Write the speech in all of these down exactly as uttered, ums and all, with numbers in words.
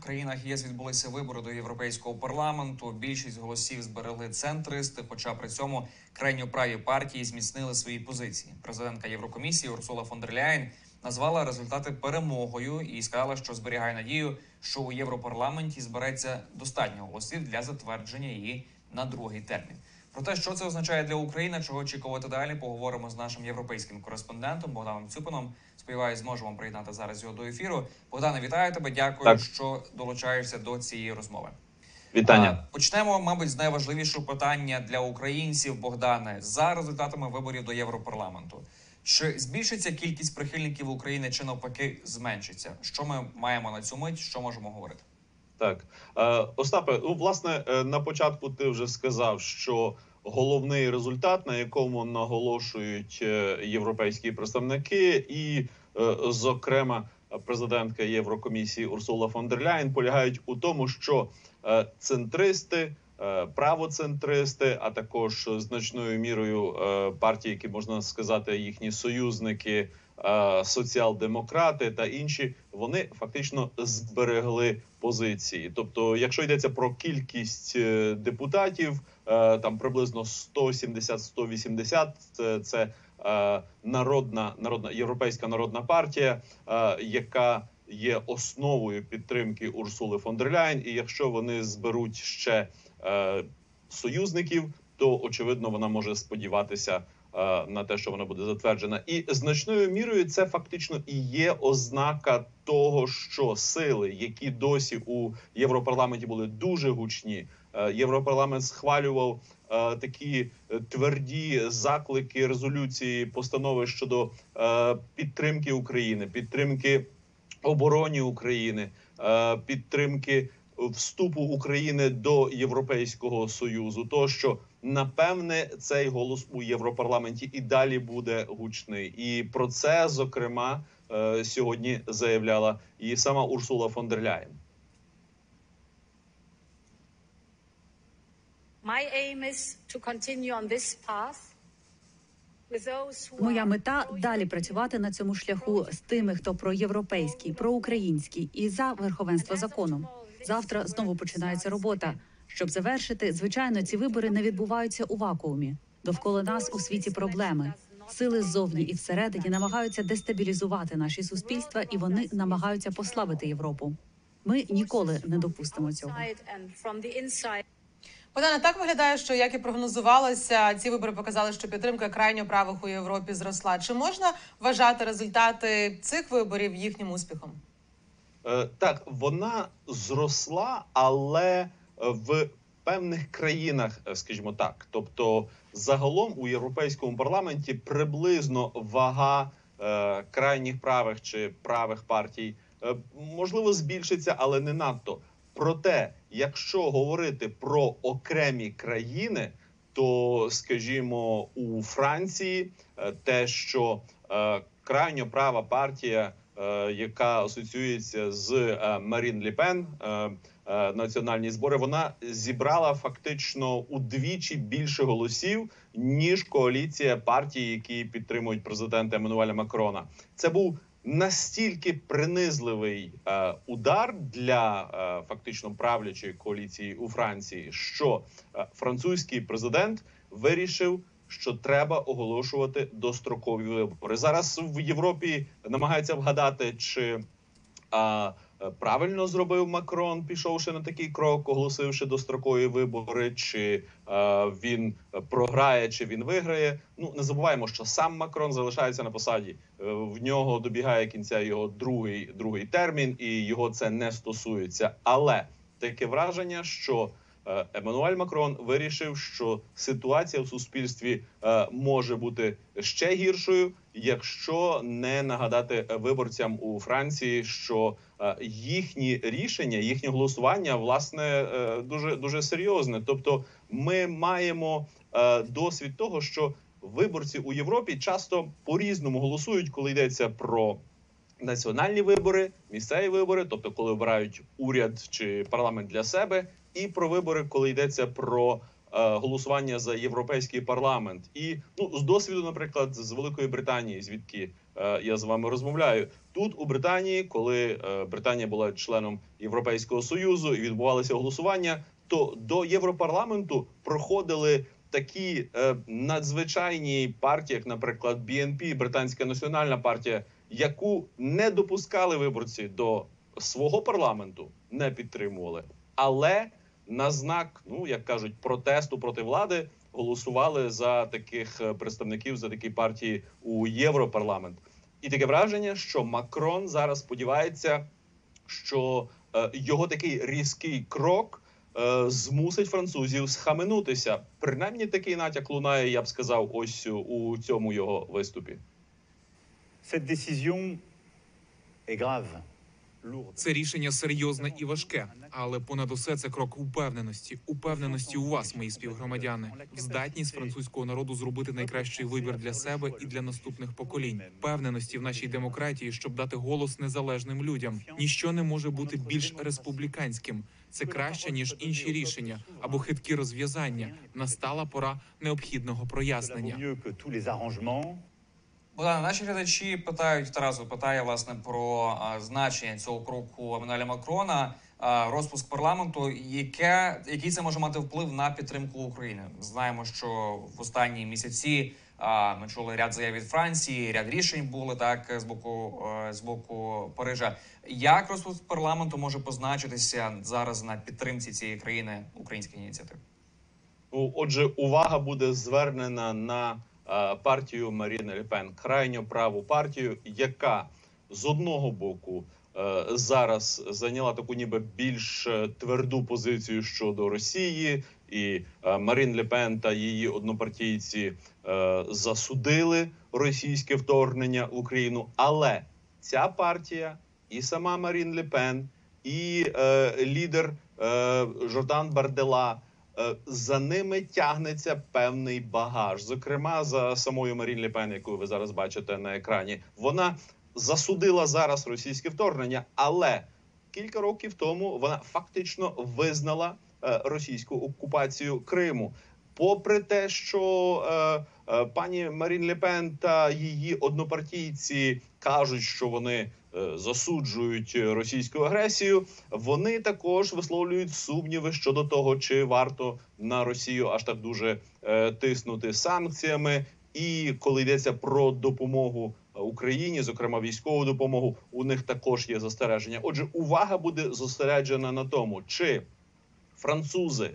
країнах ЄС відбулися вибори до Європейського парламенту. Більшість голосів зберегли центристи, хоча при цьому крайньоправі партії зміцнили свої позиції. Президентка Єврокомісії Урсула фон дер Ляєн назвала результати перемогою і сказала, що зберігає надію, що у Європарламенті збереться достатньо голосів для затвердження її на другий термін. Про те, що це означає для України, чого очікувати далі, поговоримо з нашим європейським кореспондентом Богданом Цюпином. Сподіваюсь, зможемо приєднати зараз його до ефіру. Богдане, вітаю тебе. Дякую, так. що долучаєшся до цієї розмови. Вітання. А, почнемо, мабуть, з найважливішого питання для українців. Богдане, за результатами виборів до Європарламенту. Чи збільшиться кількість прихильників України, чи навпаки зменшиться? Що ми маємо на цю мить, що можемо говорити? Так, Остапе, ну, власне, на початку ти вже сказав, що головний результат, на якому наголошують європейські представники і, зокрема, президентка Єврокомісії Урсула фон дер Ляєн, полягають у тому, що центристи, правоцентристи, а також значною мірою партії, які, можна сказати, їхні союзники, соціал-демократи та інші, вони фактично зберегли позиції. Тобто, якщо йдеться про кількість депутатів, там приблизно сто сімдесят - сто вісімдесят, це народна, народна, Європейська народна партія, яка є основою підтримки Урсули фон дер Ляєн, і якщо вони зберуть ще союзників, то, очевидно, вона може сподіватися на те, що вона буде затверджена. І значною мірою це фактично і є ознака того, що сили, які досі у Європарламенті були дуже гучні, Європарламент схвалював такі тверді заклики, резолюції, постанови щодо підтримки України, підтримки обороні України, підтримки вступу України до Європейського Союзу, то що, напевне, цей голос у Європарламенті і далі буде гучний. І про це, зокрема, сьогодні заявляла і сама Урсула фон дер Ляєн. Моя мета – далі працювати на цьому шляху з тими, хто проєвропейський, проукраїнський і за верховенство закону. Завтра знову починається робота. Щоб завершити, звичайно, ці вибори не відбуваються у вакуумі. Довкола нас у світі проблеми. Сили ззовні і всередині намагаються дестабілізувати наші суспільства, і вони намагаються послабити Європу. Ми ніколи не допустимо цього. Богдане, так виглядає, що, як і прогнозувалося, ці вибори показали, що підтримка крайньо правих у Європі зросла. Чи можна вважати результати цих виборів їхнім успіхом? Е, так, вона зросла, але в певних країнах, скажімо так. Тобто, загалом у Європейському парламенті приблизно вага е, крайніх правих чи правих партій е, можливо збільшиться, але не надто. Проте, якщо говорити про окремі країни, то, скажімо, у Франції те, що е, крайньо права партія, е, яка асоціюється з е, Марін Ле Пен, е, е, національні збори, вона зібрала фактично удвічі більше голосів, ніж коаліція партій, які підтримують президента Еммануеля Макрона. Це був настільки принизливий е, удар для е, фактично правлячої коаліції у Франції, що е, французький президент вирішив, що треба оголошувати дострокові вибори. Зараз в Європі намагаються вгадати, чи е, правильно зробив Макрон, пішовши на такий крок, оголосивши дострокові вибори, чи е, він програє, чи він виграє. Ну, не забуваємо, що сам Макрон залишається на посаді. Е, в нього добігає кінця його другий, другий термін, і його це не стосується. Але таке враження, що е, Еммануель Макрон вирішив, що ситуація в суспільстві е, може бути ще гіршою, якщо не нагадати виборцям у Франції, що е, їхні рішення, їхнє голосування, власне, е, дуже, дуже серйозне. Тобто ми маємо е, досвід того, що виборці у Європі часто по-різному голосують, коли йдеться про національні вибори, місцеві вибори, тобто коли обирають уряд чи парламент для себе, і про вибори, коли йдеться про голосування за європейський парламент. І ну з досвіду, наприклад, з Великої Британії, звідки е, я з вами розмовляю, тут у Британії, коли е, Британія була членом Європейського Союзу і відбувалося голосування, то до Європарламенту проходили такі е, надзвичайні партії, як, наприклад, бі ен пі, Британська національна партія, яку не допускали виборці до свого парламенту, не підтримували, але на знак, ну як кажуть, протесту проти влади голосували за таких представників, за такі партії у Європарламент. І таке враження, що Макрон зараз сподівається, що е, його такий різкий крок е, змусить французів схаменутися. Принаймні такий натяк лунає, я б сказав, ось у цьому його виступі. Cette décision est grave. Це рішення серйозне і важке, але понад усе це крок упевненості. Упевненості у вас, мої співгромадяни, в здатність французького народу зробити найкращий вибір для себе і для наступних поколінь. Впевненості в нашій демократії, щоб дати голос незалежним людям. Ніщо не може бути більш республіканським. Це краще, ніж інші рішення або хиткі розв'язання. Настала пора необхідного прояснення. Mieux que tous les arrangements. Богдан, наші глядачі питають, Тарасу питає, власне, про а, значення цього кроку Еммануеля Макрона, а, розпуск парламенту, яке, який це може мати вплив на підтримку України. Знаємо, що в останні місяці а, ми чули ряд заяв від Франції, ряд рішень були так з боку, а, з боку Парижа. Як розпуск парламенту може позначитися зараз на підтримці цієї країни українських ініціатив? Ну, отже, увага буде звернена на партію Маріни Ле Пен, крайньо праву партію, яка з одного боку зараз зайняла таку ніби більш тверду позицію щодо Росії, і Марін Ле Пен та її однопартійці засудили російське вторгнення в Україну, але ця партія і сама Марін Ле Пен, і лідер Жордан Бардела, за ними тягнеться певний багаж. Зокрема, за самою Марін Ле Пен, яку ви зараз бачите на екрані. Вона засудила зараз російське вторгнення, але кілька років тому вона фактично визнала російську окупацію Криму. Попри те, що е, е, пані Марін Ле Пен та її однопартійці кажуть, що вони е, засуджують російську агресію, вони також висловлюють сумніви щодо того, чи варто на Росію аж так дуже е, тиснути санкціями. І коли йдеться про допомогу Україні, зокрема військову допомогу, у них також є застереження. Отже, увага буде зосереджена на тому, чи французи,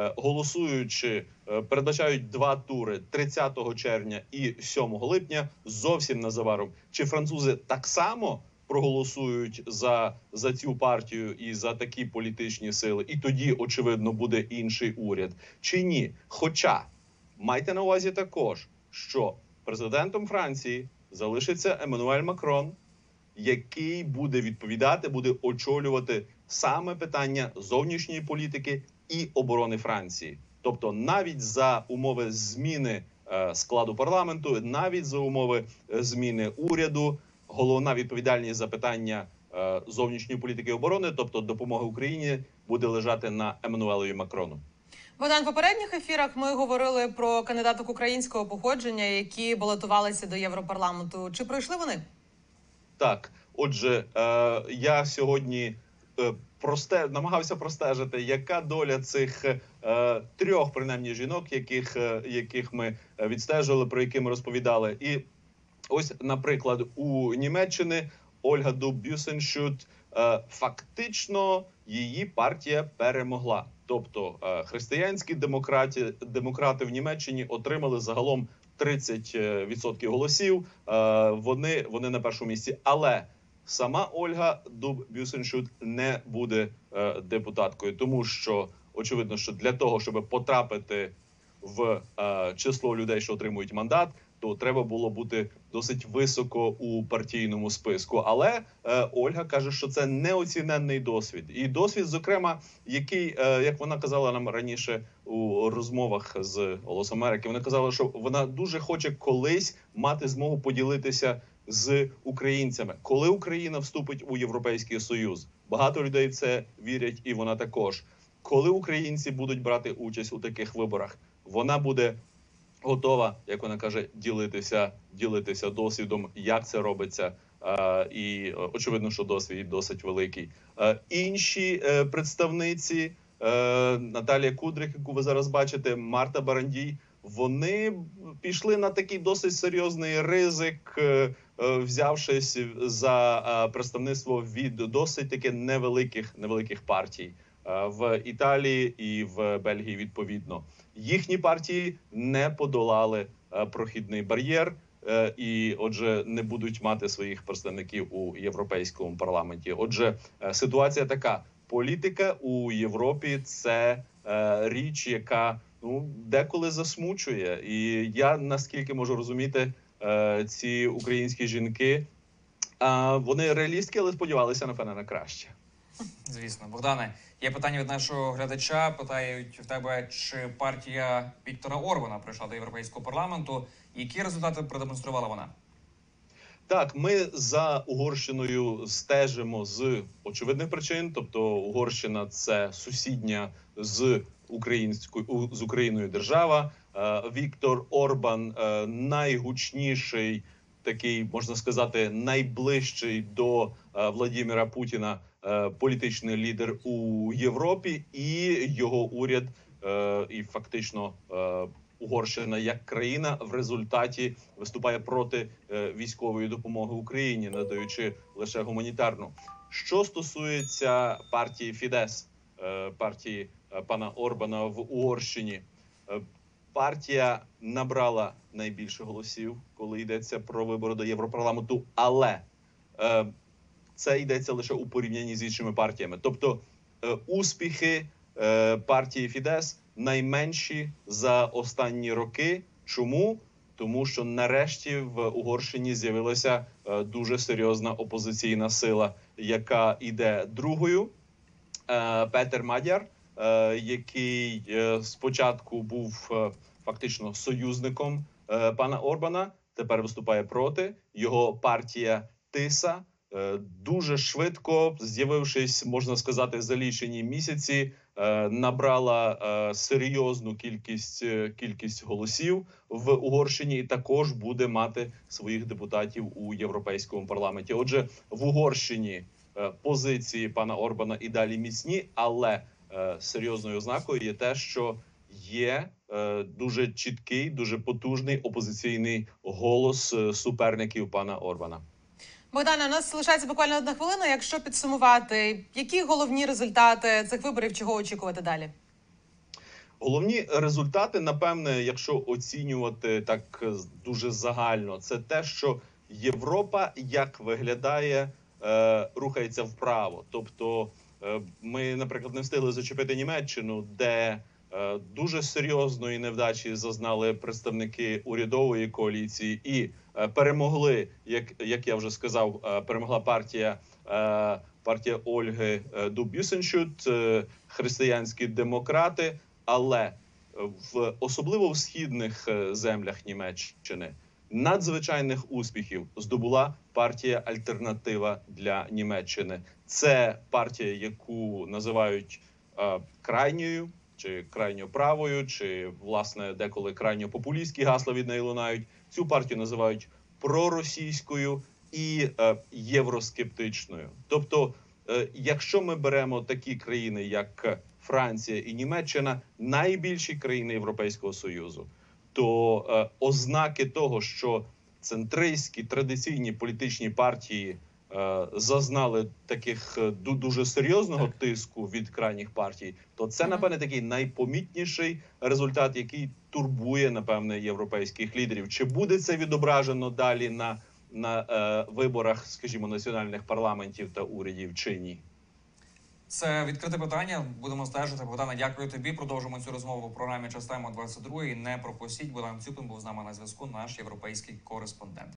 голосуючи, передбачають два тури тридцятого червня і сьомого липня, зовсім незабаром. Чи французи так само проголосують за, за цю партію і за такі політичні сили, і тоді, очевидно, буде інший уряд, чи ні? Хоча, майте на увазі також, що президентом Франції залишиться Еммануель Макрон, який буде відповідати, буде очолювати саме питання зовнішньої політики і оборони Франції. Тобто навіть за умови зміни е, складу парламенту, навіть за умови е, зміни уряду, головна відповідальність за питання е, зовнішньої політики і оборони, тобто допомоги Україні, буде лежати на Еммануелові Макрону. Богдан, в попередніх ефірах ми говорили про кандидаток українського походження, які балотувалися до Європарламенту. Чи пройшли вони? Так, отже, е, я сьогодні е, просте, намагався простежити, яка доля цих е, трьох, принаймні, жінок, яких, е, яких ми відстежували, про які ми розповідали. І ось, наприклад, у Німеччині Ольга Дуб-Бюсеншут, е, фактично її партія перемогла. Тобто е, християнські демократи, демократи в Німеччині отримали загалом тридцять відсотків голосів, е, вони, вони на першому місці. Але сама Ольга Дуб-Бюсеншут не буде е, депутаткою, тому що, очевидно, що для того, щоб потрапити в е, число людей, що отримують мандат, то треба було бути досить високо у партійному списку. Але е, Ольга каже, що це неоціненний досвід. І досвід, зокрема, який, е, як вона казала нам раніше у розмовах з «Голос Америки», вона казала, що вона дуже хоче колись мати змогу поділитися з українцями, коли Україна вступить у Європейський Союз. Багато людей в це вірять, і вона також. коли українці будуть брати участь у таких виборах, вона буде готова, як вона каже, ділитися, ділитися досвідом, як це робиться. Uh, і uh, очевидно, що досвід досить великий. Uh, інші uh, представниці uh, Наталія Кудрик, яку ви зараз бачите, Марта Барандій, вони пішли на такий досить серйозний ризик, uh, uh, взявшись за uh, представництво від досить таки невеликих невеликих партій uh, в Італії і в Бельгії. Відповідно, їхні партії не подолали uh, прохідний бар'єр. І, отже, не будуть мати своїх представників у Європейському парламенті. Отже, ситуація така. Політика у Європі – це е, річ, яка ну, деколи засмучує. І я, наскільки можу розуміти, е, ці українські жінки, е, вони реалістки, але сподівалися, напевно, на краще. Звісно. Богдане, є питання від нашого глядача. Питають в тебе, чи партія Віктора Орбана прийшла до Європейського парламенту. Які результати продемонструвала вона? Так, ми за Угорщиною стежимо з очевидних причин. Тобто Угорщина – це сусідня з українською з Україною держава. Віктор Орбан найгучніший, такий, можна сказати, найближчий до Владимира Путіна політичний лідер у Європі, і його уряд, і фактично Угорщина як країна в результаті виступає проти військової допомоги Україні, надаючи лише гуманітарну. Що стосується партії Фідес, партії пана Орбана в Угорщині, партія набрала найбільше голосів, коли йдеться про вибори до Європарламенту, але це йдеться лише у порівнянні з іншими партіями. Тобто успіхи партії Фідес найменші за останні роки. Чому? Тому що нарешті в Угорщині з'явилася дуже серйозна опозиційна сила, яка йде другою. Петер Мадяр, який спочатку був фактично союзником пана Орбана, тепер виступає проти. Його партія Тиса дуже швидко, з'явившись, можна сказати, за лічені місяці, набрала серйозну кількість, кількість голосів в Угорщині і також буде мати своїх депутатів у Європейському парламенті. Отже, в Угорщині позиції пана Орбана і далі міцні, але серйозною ознакою є те, що є дуже чіткий, дуже потужний опозиційний голос суперників пана Орбана. Богдане, у нас залишається буквально одна хвилина. Якщо підсумувати, які головні результати цих виборів, чого очікувати далі? Головні результати, напевне, якщо оцінювати так дуже загально, це те, що Європа, як виглядає, рухається вправо. Тобто ми, наприклад, не встигли зачепити Німеччину, де дуже серйозної невдачі зазнали представники урядової коаліції і перемогли, як, як я вже сказав, перемогла партія, партія Ольги Дуб-Юсеншют, християнські демократи, але в особливо в східних землях Німеччини надзвичайних успіхів здобула партія «Альтернатива для Німеччини». Це партія, яку називають крайньою, чи крайньо правою, чи, власне, деколи крайньо популістські гасла від неї лунають. Цю партію називають проросійською і е, євроскептичною. Тобто, е, якщо ми беремо такі країни, як Франція і Німеччина, найбільші країни Європейського Союзу, то е, ознаки того, що центристські традиційні політичні партії зазнали таких дуже серйозного тиску від крайніх партій, то це, напевне, такий найпомітніший результат, який турбує, напевне, європейських лідерів. Чи буде це відображено далі на, на е, виборах, скажімо, національних парламентів та урядів, чи ні? Це відкрите питання. Будемо стежити. Богдане, дякую тобі. Продовжимо цю розмову в програмі «Час тайм» о двадцять другій. Не пропустіть. Богдан Цюпин був з нами на зв'язку, наш європейський кореспондент.